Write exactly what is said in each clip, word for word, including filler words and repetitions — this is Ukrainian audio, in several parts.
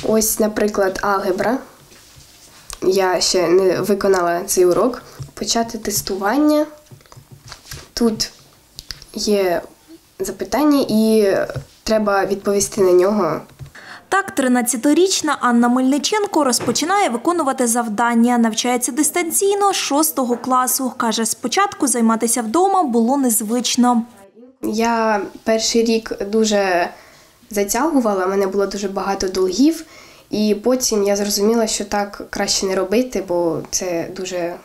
Ось, наприклад, алгебра. Я ще не виконала цей урок. Почати тестування. Тут є запитання і треба відповісти на нього. Так, тринадцятирічна Анна Мельниченко розпочинає виконувати завдання. Навчається дистанційно з шостого класу. Каже, спочатку займатися вдома було незвично. Я перший рік дуже затягувала, в мене було дуже багато долгів. І потім я зрозуміла, що так краще не робити, бо це дуже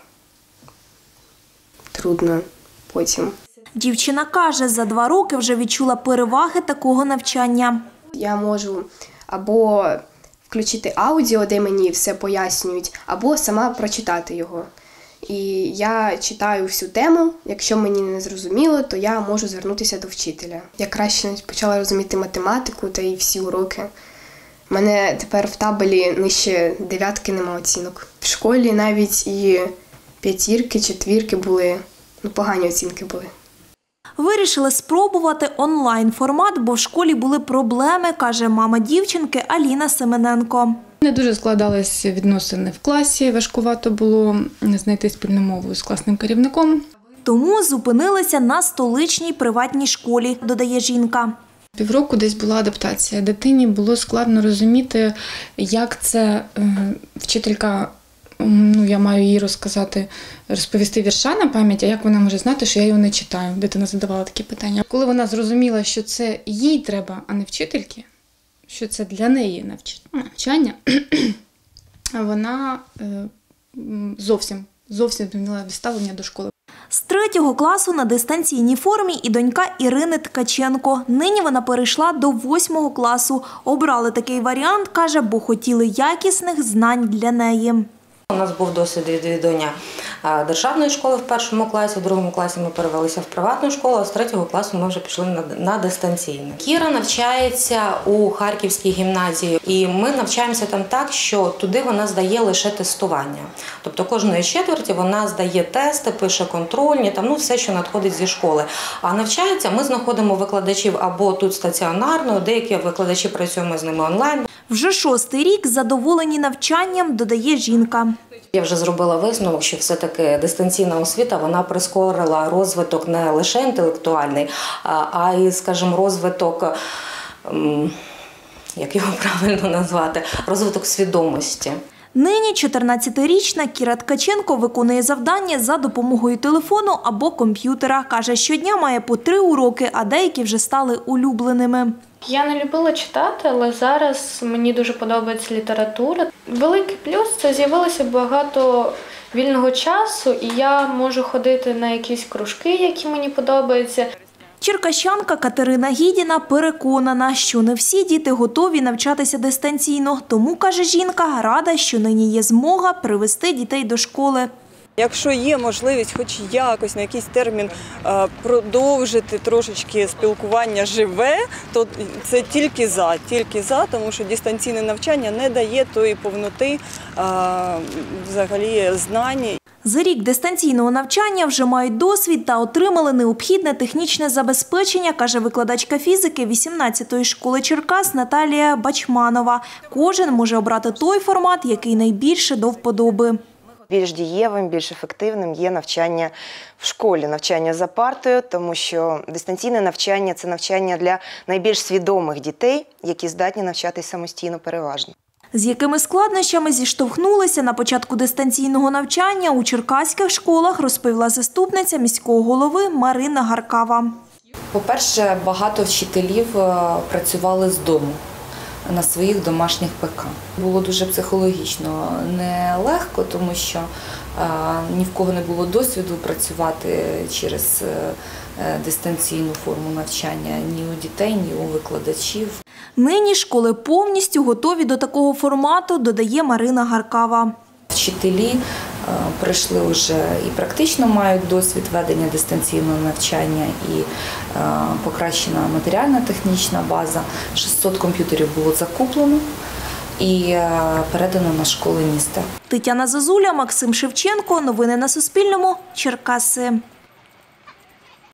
трудно потім. Дівчина каже, за два роки вже відчула переваги такого навчання. Я можу або включити аудіо, де мені все пояснюють, або сама прочитати його. І я читаю всю тему, якщо мені не зрозуміло, то я можу звернутися до вчителя. Я краще почала розуміти математику та і всі уроки. У мене тепер в табелі нижче дев'ятки нема оцінок. В школі навіть і п'ятірки, четвірки були, ну погані оцінки були. Вирішили спробувати онлайн-формат, бо в школі були проблеми, каже мама дівчинки Аліна Семененко. Не дуже складалися відносини в класі, важкувато було знайти спільну мову з класним керівником. Тому зупинилися на столичній приватній школі, додає жінка. Півроку десь була адаптація. Дитині було складно розуміти, як це вчителька, ну я маю їй розказати, розповісти вірша на пам'ять, а як вона може знати, що я його не читаю. Дитина задавала такі питання. Коли вона зрозуміла, що це їй треба, а не вчительки, що це для неї навчання, вона зовсім, зовсім змінила ставлення до школи. З третього класу на дистанційній формі і донька Ірини Ткаченко. Нині вона перейшла до восьмого класу. Обрали такий варіант, каже, бо хотіли якісних знань для неї. У нас був досвід відвідування державної школи в першому класі, в другому класі ми перевелися в приватну школу, а з третього класу ми вже пішли на, на дистанційне. Кіра навчається у Харківській гімназії, і ми навчаємося там так, що туди вона здає лише тестування. Тобто кожної четверті вона здає тести, пише контрольні, там, ну, все, що надходить зі школи. А навчається, ми знаходимо викладачів або тут стаціонарно, деякі викладачі працюємо з ними онлайн. Вже шостий рік задоволені навчанням, додає жінка. Я вже зробила висновок, що все-таки дистанційна освіта, вона прискорила розвиток не лише інтелектуальний, а й, скажімо, розвиток, як його правильно назвати, розвиток свідомості. Нині чотирнадцятирічна Кіра Ткаченко виконує завдання за допомогою телефону або комп'ютера. Каже, щодня має по три уроки, а деякі вже стали улюбленими. Я не любила читати, але зараз мені дуже подобається література. Великий плюс – це з'явилося багато вільного часу, і я можу ходити на якісь кружки, які мені подобаються. Черкащанка Катерина Гідіна переконана, що не всі діти готові навчатися дистанційно. Тому, каже жінка, рада, що нині є змога привести дітей до школи. Якщо є можливість хоч якось на якийсь термін продовжити трошечки спілкування живе, то це тільки за, тільки за, тому що дистанційне навчання не дає тої повноти взагалі знань. За рік дистанційного навчання вже мають досвід та отримали необхідне технічне забезпечення, каже викладачка фізики вісімнадцятої школи Черкас Наталія Бачманова. Кожен може обрати той формат, який найбільше до вподоби. Більш дієвим, більш ефективним є навчання в школі, навчання за партою, тому що дистанційне навчання – це навчання для найбільш свідомих дітей, які здатні навчатись самостійно переважно. З якими складнощами зіштовхнулися на початку дистанційного навчання у черкаських школах, розповіла заступниця міського голови Марина Гаркава. По-перше, багато вчителів працювали з дому на своїх домашніх ПК. Було дуже психологічно нелегко, тому що а, ні в кого не було досвіду працювати через а, дистанційну форму навчання ні у дітей, ні у викладачів. Нині школи повністю готові до такого формату, додає Марина Гаркава. Вчителі а, прийшли вже і практично мають досвід ведення дистанційного навчання, і а, покращена матеріально-технічна база. шістсот комп'ютерів було закуплено і а, передано на школи міста. Тетяна Зазуля, Максим Шевченко. Новини на Суспільному. Черкаси.